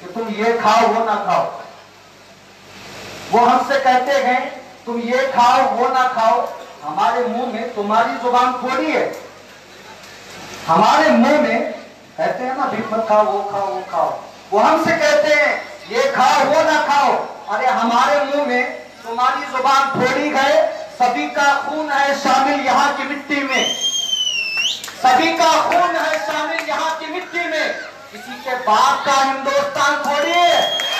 कि तुम ये खाओ वो ना खाओ। वो हमसे कहते हैं तुम ये खाओ वो ना खाओ। हमारे मुंह में तुम्हारी जुबान थोड़ी है। हमारे मुंह में कहते हैं ना भी मत खाओ वो खाओ वो खाओ। वो हमसे कहते हैं ये खाओ वो ना खाओ। अरे हमारे मुंह में तुम्हारी जुबान थोड़ी है। सभी का खून है शामिल यहाँ की मिट्टी में। सभी का खून है शामिल यहाँ की मिट्टी में। किसी के बाप का हिंदुस्तान थोड़ी है।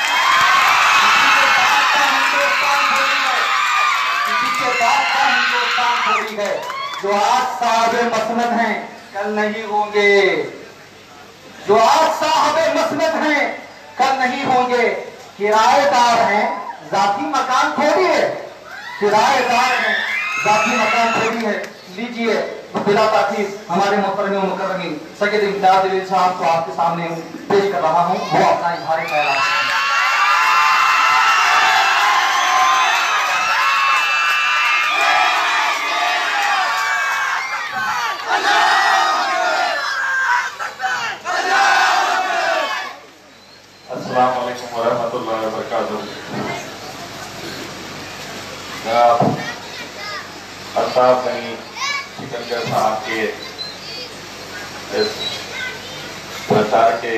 किसी के बाप का हिंदुस्तान थोड़ी है। जो आज साहबे मसनद हैं कल नहीं होंगे। जो आज साहबे मसनद हैं कल नहीं होंगे। किराएदार हैं जाती मकान थोड़ी है। किराएदार हैं जाती मकान थोड़ी है। लीजिए बिला ताकीद हमारे मोहतरम मुकर्रमीन सैयद इम्तियाज अली साहब को आपके सामने पेश कर रहा हूँ। वो अपना इज़हार ख्याल। अस्सलाम वालेकुम वरहमतुल्लाहि वबरकातुहू। अल्ताफ गनी सिकंदर साहब के इस प्रचार के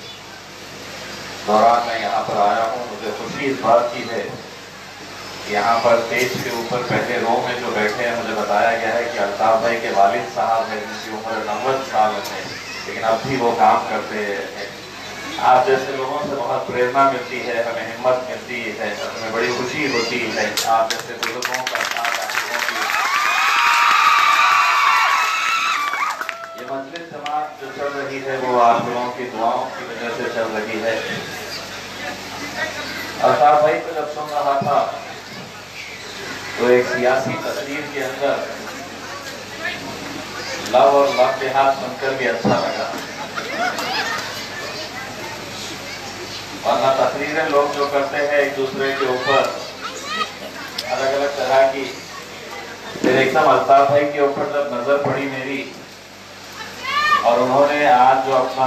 दौरान मैं यहाँ पर आया हूँ। मुझे खुशी इस बात की है कि यहाँ पर स्टेज के ऊपर पहले रो में जो बैठे हैं मुझे बताया गया है कि अल्ताफ भाई के वालिद साहब हैं जिनकी उम्र 90 साल है, लेकिन अब भी वो काम करते हैं। आप जैसे लोगों से बहुत प्रेरणा मिलती है, हमें हिम्मत मिलती है, हमें बड़ी खुशी होती है। आप जैसे बुजुर्गों का साथ ये मजलिस जमात जो चल रही है वो आप लोगों की दुआओं की वजह से चल रही है। अल्ताफ भाई को जब सुन रहा था तो एक सियासी तस्वीर के अंदर लव और लव जिहाद सुनकर भी अच्छा लगा। वरना तकरीरें लोग जो करते हैं एक दूसरे के ऊपर अलग अलग तरह की, फिर एकदम अल्ताफ भाई के ऊपर जब नजर पड़ी मेरी और उन्होंने आज जो अपना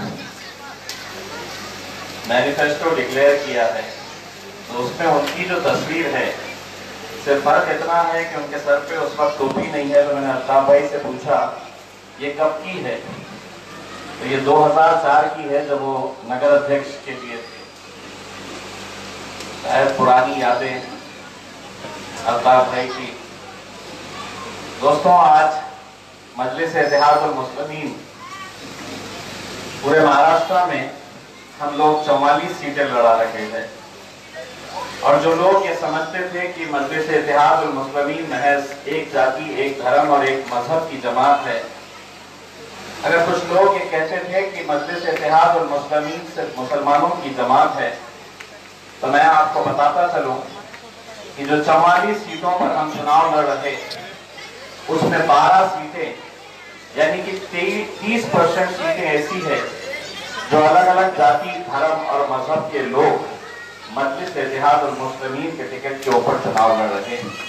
मैनिफेस्टो डिक्लेयर किया है तो उसमें उनकी जो तस्वीर है सिर्फ फर्क इतना है कि उनके सर पे उस वक्त टोपी नहीं है। तो मैंने अल्ताफ भाई से पूछा ये कब की है, तो ये 2004 की है जब वो नगर अध्यक्ष के लिए थे। शायद पुरानी यादें अल्ताफ भाई की। दोस्तों आज मजलिस इत्तेहादुल मुस्लिमीन पूरे महाराष्ट्र में हम लोग 44 सीटें लड़ा रहे हैं और जो लोग ये समझते थे कि मजलिस इत्तेहादुल मुस्लिमीन महज एक जाति एक धर्म और एक मजहब की जमात है, अगर कुछ लोग ये कहते थे कि मजलिस इत्तेहादुल मुस्लिमीन सिर्फ मुसलमानों की जमात है, तो मैं आपको बताता चलूं कि जो 44 सीटों पर हम चुनाव लड़ रहे उसमें 12 सीटें यानी कि 30% सीटें ऐसी है जो अलग अलग जाति धर्म और मजहब के लोग मजलिस इत्तेहादुल मुस्लिमीन के टिकट के ऊपर चुनाव लड़ रहे हैं।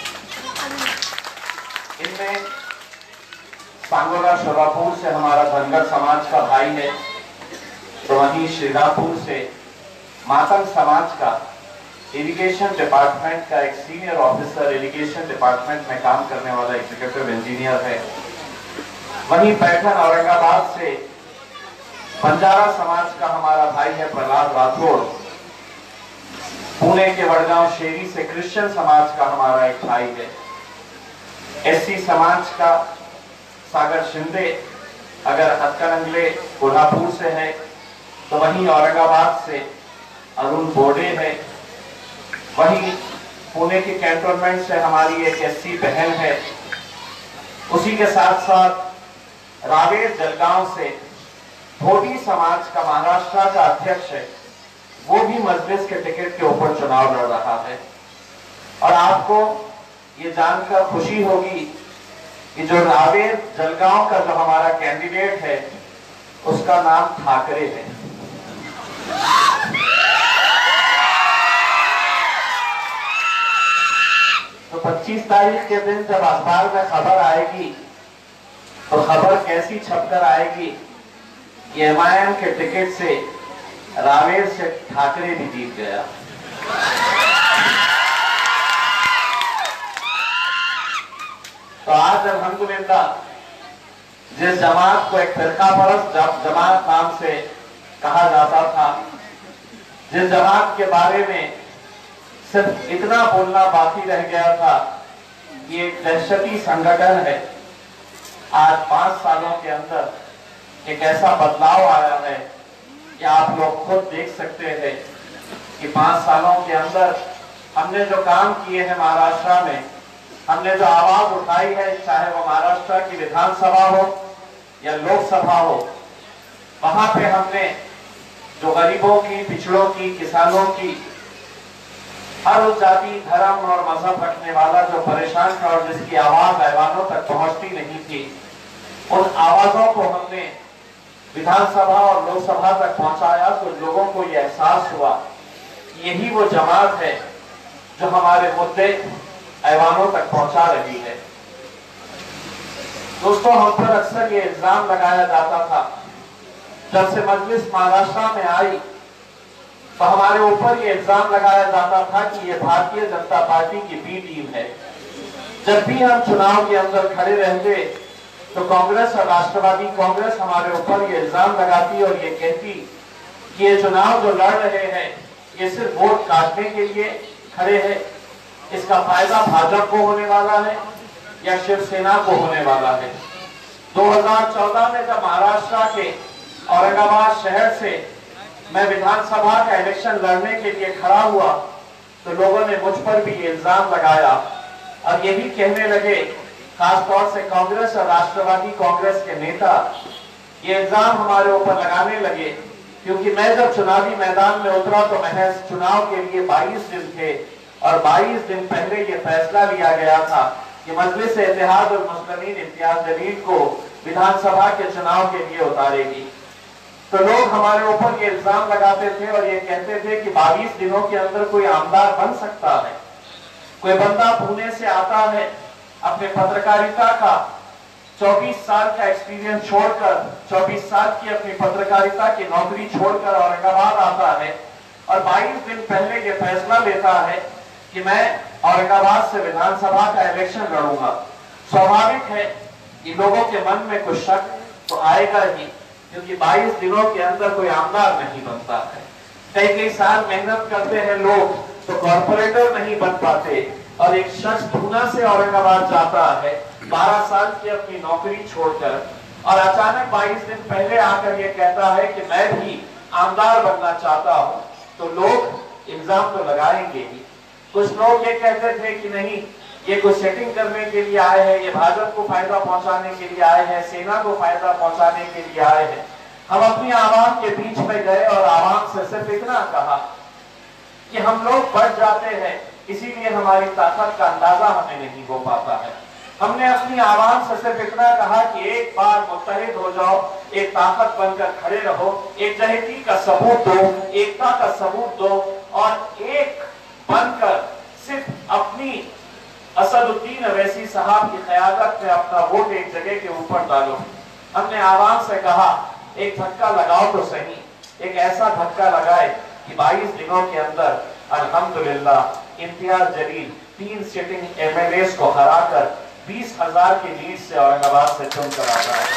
इनमें सांगोला शोलापुर से हमारा धनगर समाज का भाई है, तो वहीं श्रीरामपुर से मातंग समाज का इरिगेशन डिपार्टमेंट का एक सीनियर ऑफिसर, इरिगेशन डिपार्टमेंट में काम करने वाला एग्जीक्यूटिव इंजीनियर है। वहीं पैठन औरंगाबाद से बंजारा समाज का हमारा भाई है प्रहलाद राठौड़। पुणे के वडगांव शेरी से क्रिश्चियन समाज का हमारा एक भाई है। एससी समाज का सागर शिंदे अगर हथकरंगले कोल्हापुर से है, तो वहीं औरंगाबाद से अरुण बोडे है। वहीं पुणे के कैंटोनमेंट से हमारी एक एससी बहन है। उसी के साथ साथ रावेर जलगांव से धोबी समाज का महाराष्ट्र का अध्यक्ष है, वो भी मजलिस के टिकट के ऊपर चुनाव लड़ रहा है। और आपको ये जानकर खुशी होगी कि जो रावेर जलगांव का जो हमारा कैंडिडेट है उसका नाम ठाकरे है। तो 25 तारीख के दिन जब अखबार में खबर आएगी तो खबर कैसी छपकर आएगी कि एमआईएम के टिकट से रावेर से ठाकरे भी जीत गया। तो आज अल्हम्दुलिल्लाह जिस जमात को एक फिरका परस्त जमात नाम से कहा जाता था, जिस जमात के बारे में सिर्फ इतना बोलना बाकी रह गया था कि एक दहशती संगठन है, आज 5 सालों के अंदर एक ऐसा बदलाव आया है कि आप लोग खुद देख सकते हैं कि 5 सालों के अंदर हमने जो काम किए हैं महाराष्ट्र में, हमने जो आवाज उठाई है, चाहे वो महाराष्ट्र की विधानसभा हो या लोकसभा हो, वहां पे हमने जो गरीबों की, पिछड़ों की, किसानों की, हर उस जाति, धर्म और मजहब रखने वाला जो परेशान था और जिसकी आवाज ऐवानों तक पहुंचती नहीं थी, उन आवाजों को हमने विधानसभा और लोकसभा तक पहुंचाया। तो लोगों को यह एहसास हुआ कि यही वो जमात है जो हमारे मुद्दे ऐवानों तक पहुंचा रही है। दोस्तों, हम पर अक्सर ये इल्जाम लगाया जाता था, जब से मजलिस महाराष्ट्र में आई तो हमारे ऊपर ये इल्जाम लगाया जाता था कि ये भारतीय जनता पार्टी की बी टीम है। जब भी हम चुनाव के अंदर खड़े रहते तो कांग्रेस और राष्ट्रवादी कांग्रेस हमारे ऊपर ये इल्जाम लगाती और ये कहती कि ये चुनाव जो लड़ रहे हैं ये सिर्फ वोट काटने के लिए खड़े हैं, इसका फायदा भाजपा को होने वाला है या शिवसेना को होने वाला है। 2014 में जब महाराष्ट्र के औरंगाबाद शहर से मैं विधानसभा का इलेक्शन लड़ने के लिए खड़ा हुआ तो लोगों ने मुझ पर भी इल्जाम लगाया और यही कहने लगे, खासतौर से कांग्रेस और राष्ट्रवादी कांग्रेस के नेता ये इल्जाम हमारे ऊपर लगाने लगे, क्योंकि मैं जब चुनावी मैदान में उतरा तो महज चुनाव के लिए 22 दिन थे और 22 दिन पहले ये फैसला लिया गया था कि मजलिस इत्तेहाद और मुस्लिमीन इम्तियाज जलील को विधानसभा के चुनाव के लिए उतारेगी। तो लोग हमारे ऊपर ये इल्जाम लगाते थे और ये कहते थे कि 22 दिनों के अंदर कोई आमदार बन सकता है। कोई बंदा पुणे से आता है, अपने पत्रकारिता का 24 साल का एक्सपीरियंस छोड़कर, 24 साल की अपनी पत्रकारिता की नौकरी छोड़कर औरंगाबाद आता है और 22 दिन पहले ये फैसला लेता है कि मैं औरंगाबाद से विधानसभा का इलेक्शन लड़ूंगा। स्वाभाविक है कि लोगों के मन में कुछ शक तो आएगा ही, क्योंकि 22 दिनों के अंदर कोई आमदार नहीं बनता है। कई साल मेहनत करते हैं लोग तो कॉर्पोरेटर नहीं बन पाते, और एक शख्स पूना से औरंगाबाद जाता है 12 साल की अपनी नौकरी छोड़कर और अचानक 22 दिन पहले आकर ये कहता है कि मैं भी आमदार बनना चाहता हूं, तो लोग इल्जाम तो लगाएंगे ही। कुछ लोग ये कहते थे कि नहीं, ये कुछ सेटिंग करने के लिए आए हैं, ये भाजपा को फायदा पहुंचाने के लिए आए हैं, सेना को फायदा पहुंचाने के लिए आए हैं। हम अपनी आवाम के बीच में गए और आवाम से सिर्फ इतना कहा कि हम लोग बढ़ जाते हैं, इसीलिए हमारी ताकत का अंदाजा हमें नहीं हो पाता है। हमने अपनी आवाम से सिर्फ इतना कहा कि एक बार मुत्तहिद हो जाओ, एक ताकत बनकर खड़े रहो, एक जहती का सबूत दो, एकता का सबूत दो और एक बनकर सिर्फ अपनी असदुद्दीन अवैसी साहब की क़यादत में अपना वोट एक जगह के ऊपर डालो। हमने आवाम से कहा एक धक्का लगाओ तो सही, एक ऐसा धक्का लगाए कि 22 दिनों के अंदर अल्हम्दुलिल्लाह इम्तियाज जलील 3 सिटिंग एमएलए को हराकर 20,000 की लीड से औरंगाबाद से चुनकर आता है।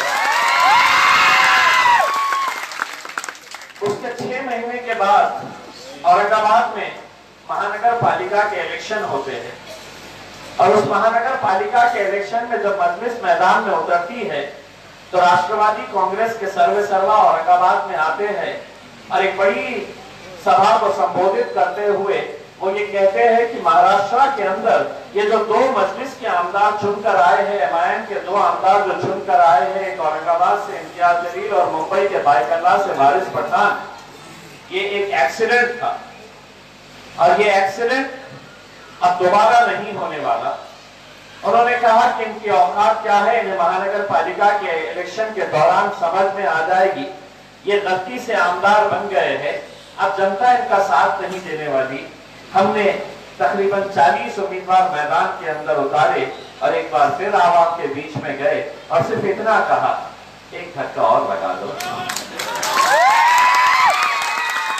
उसके 6 महीने के बाद औरंगाबाद में महानगर पालिका के इलेक्शन होते हैं और उस महानगर पालिका के इलेक्शन में जब मजलिस मैदान में उतरती है तो राष्ट्रवादी कांग्रेस के सर्वेसर्वा औरंगाबाद में आते हैं और एक बड़ी सभा को संबोधित करते हुए वो ये कहते हैं कि महाराष्ट्र के अंदर ये जो 2 मजलिस के आमदार चुनकर आए हैं, एमआईएम के 2 आमदार जो चुनकर आए हैं, एक औरंगाबाद से इम्तियाज जलील और मुंबई के बायकल्ला से वारिस पठान, ये एक एक्सीडेंट था और ये एक्सीडेंट अब दोबारा नहीं होने वाला। उन्होंने कहा कि इनकी औकात क्या है, इन्हें महानगर पालिका के इलेक्शन के दौरान समझ में आ जाएगी। ये गलती से आमदार बन गए हैं, अब जनता इनका साथ नहीं देने वाली। हमने तकरीबन 40 उम्मीदवार मैदान के अंदर उतारे और एक बार फिर आवाम के बीच में गए और सिर्फ इतना कहा एक धक्का और लगा दो।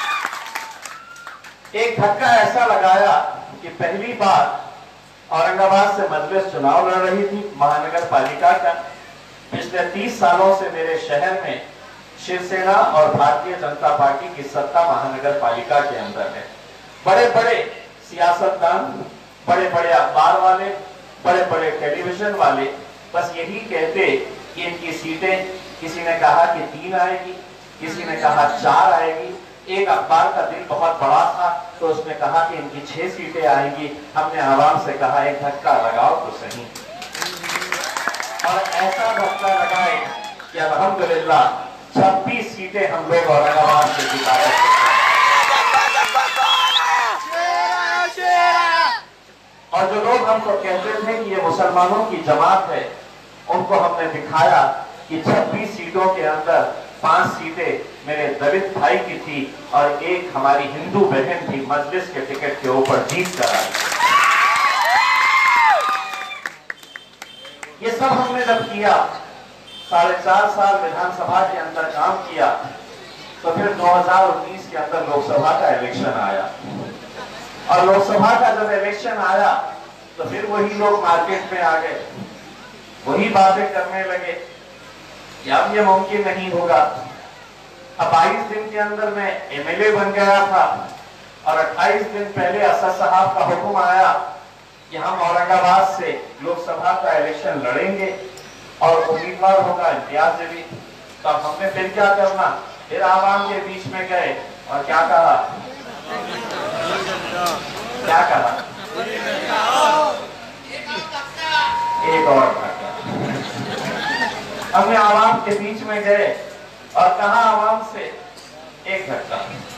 एक धक्का ऐसा लगाया कि पहली बार औरंगाबाद से मजलिस चुनाव लड़ रही थी महानगर पालिका का। पिछले 30 सालों से मेरे शहर में शिवसेना और भारतीय जनता पार्टी की सत्ता महानगर पालिका के अंदर है। बड़े बड़े सियासतदान, बड़े बड़े अखबार वाले, बड़े बड़े टेलीविजन वाले बस यही कहते कि इनकी सीटें, किसी ने कहा कि 3 आएगी, किसी ने कहा 4 आएगी। एक अखबार का दिल बहुत बड़ा था तो उसने कहा कि इनकी 6 सीटें आएंगी। हमने आवाम से कहा एक धक्का लगाओ तो सही, और ऐसा धक्का लगाए कि अल्हम्दुलिल्लाह 26 सीटें हम लोग औरंगाबाद से जिता सकते। और जो लोग हमको कहते थे कि ये मुसलमानों की जमात है, उनको हमने दिखाया कि 26 सीटों के अंदर 5 सीटें मेरे दलित भाई की थी और एक हमारी हिंदू बहन थी मजलिस के टिकट के ऊपर जीत कर आई। ये सब हमने जब किया, 4.5 साल विधानसभा के अंदर काम किया, तो फिर 2019 के अंदर लोकसभा का इलेक्शन आया। और लोकसभा का जब इलेक्शन आया तो फिर वही लोग मार्केट में आ गए, वही बातें करने लगे कि अब ये मुमकिन नहीं होगा। अब 22 दिन के अंदर मैं एमएलए बन गया था और 28 दिन पहले असद साहब का हुक्म आया कि हम औरंगाबाद से लोकसभा का इलेक्शन लड़ेंगे और उम्मीदवार होगा इम्तियाज जलील। तो अब हमने फिर क्या करना, फिर आवाम के बीच में गए और क्या कहा, एक और धक्का। हमने आवाम के बीच में गए और कहा आवाम से एक धक्का।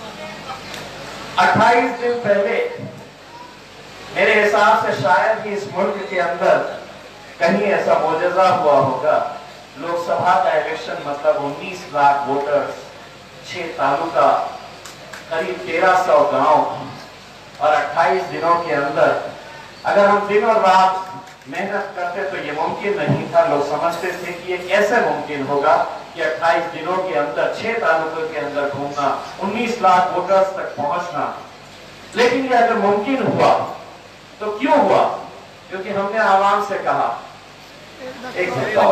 28 दिन पहले मेरे हिसाब से शायद ही इस मुल्क के अंदर कहीं ऐसा मोजज़ा हुआ होगा। लोकसभा का इलेक्शन मतलब 19 लाख वोटर्स, 6 तालुका, करीब 1300 गांव, और 28 दिनों के अंदर अगर हम दिन और रात मेहनत करते तो ये मुमकिन नहीं था। लोग समझते थे कि ये कैसे मुमकिन होगा कि 28 दिनों के अंदर 6 तालुकों के अंदर घूमना, 19 लाख वोटर्स तक पहुंचना। लेकिन ये अगर मुमकिन हुआ तो क्यों हुआ? क्योंकि हमने आवाम से कहा एक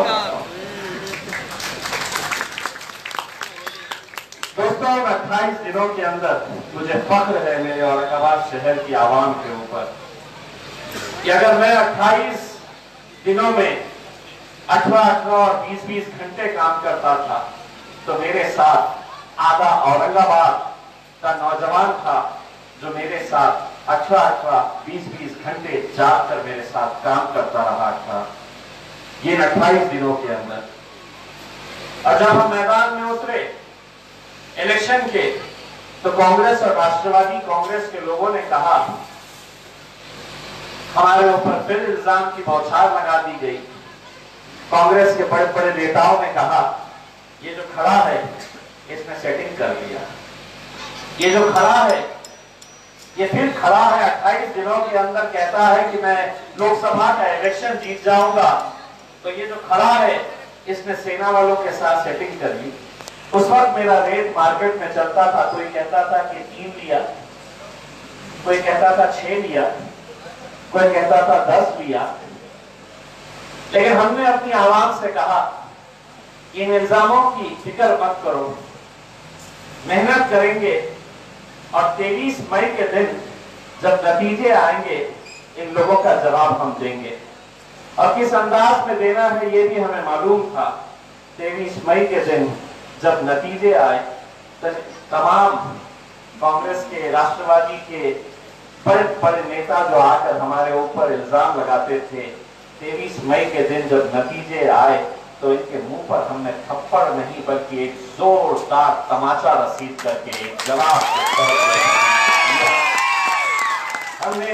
दोस्तों, 28 दिनों के अंदर मुझे फख्र है मेरे औरंगाबाद शहर की आवाम के ऊपर कि अगर मैं 28 दिनों में 18 और 20 घंटे काम करता था तो मेरे साथ आधा औरंगाबाद का नौजवान था जो मेरे साथ 18 20 घंटे जाकर मेरे साथ काम करता रहा था, ये 28 दिनों के अंदर। और जब हम मैदान में उतरे इलेक्शन के तो कांग्रेस और राष्ट्रवादी कांग्रेस के लोगों ने कहा, हमारे ऊपर फिर इल्जाम की बौछार लगा दी गई। कांग्रेस के बड़े बड़े नेताओं ने कहा ये जो खड़ा है इसने सेटिंग कर लिया, ये जो खड़ा है ये फिर खड़ा है 28 दिनों के अंदर कहता है कि मैं लोकसभा का इलेक्शन जीत जाऊंगा, तो ये जो खड़ा है इसने सेना वालों के साथ सेटिंग कर ली। उस वक्त मेरा रेट मार्केट में चलता था, कोई कहता था कि 3 लिया, कोई कहता था 6 लिया, कोई कहता था 10 लिया। लेकिन हमने अपनी आवाम से कहा इन इल्जामों की फिक्र मत करो, मेहनत करेंगे और 23 मई के दिन जब नतीजे आएंगे इन लोगों का जवाब हम देंगे। और किस अंदाज में देना है ये भी हमें मालूम था। 23 मई के दिन जब नतीजे आए तो तमाम कांग्रेस के, राष्ट्रवादी के बड़े बड़े नेता जो आकर हमारे ऊपर इल्जाम लगाते थे, 23 मई के दिन जब नतीजे आए तो इनके मुंह पर हमने थप्पड़ नहीं बल्कि एक जोरदार तमाचा रसीद करके एक जवाब हमने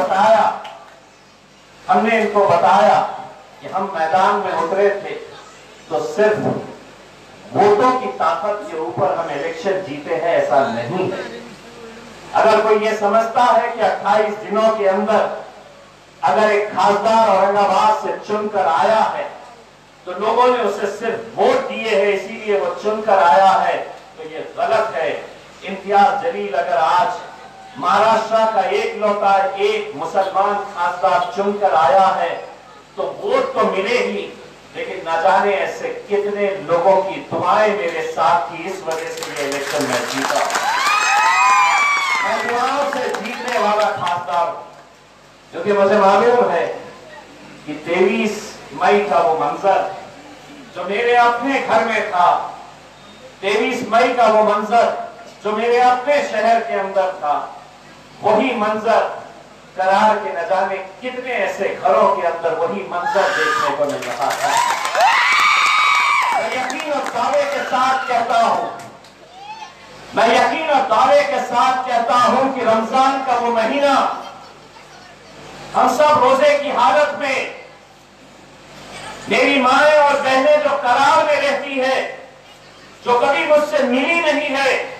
इनको बताया कि हम मैदान में उतरे थे तो सिर्फ वोटों की ताकत के ऊपर हम इलेक्शन जीते हैं, ऐसा नहीं है। अगर कोई ये समझता है कि 28 दिनों के अंदर अगर एक खासदार औरंगाबाद से चुनकर आया है तो लोगों ने उसे सिर्फ वोट दिए हैं इसीलिए वो चुनकर आया है, तो ये गलत है। इम्तियाज जलील अगर आज महाराष्ट्र का एक लौटा एक मुसलमान खासदार चुनकर आया है तो वोट तो मिले ही, लेकिन न जाने ऐसे कितने लोगों की दुआएं मेरे साथ थी, इस वजह से ये इलेक्शन में जीता। मैं दुआओं से जीतने वाला खासदार, क्योंकि मुझे मालूम है कि 23 मई का वो मंजर जो मेरे अपने घर में था, 23 मई का वो मंजर जो मेरे अपने शहर के अंदर था, वही मंजर करार के न जाने कितने ऐसे घरों के अंदर वही मंजर देखने को मिल रहा था। मैं यकीन और दावे के साथ कहता हूं, मैं यकीन और दावे के साथ कहता हूं कि रमजान का वो महीना हम सब रोजे की हालत में, मेरी माएं और बहनें जो करार में रहती है, जो कभी मुझसे मिली नहीं है,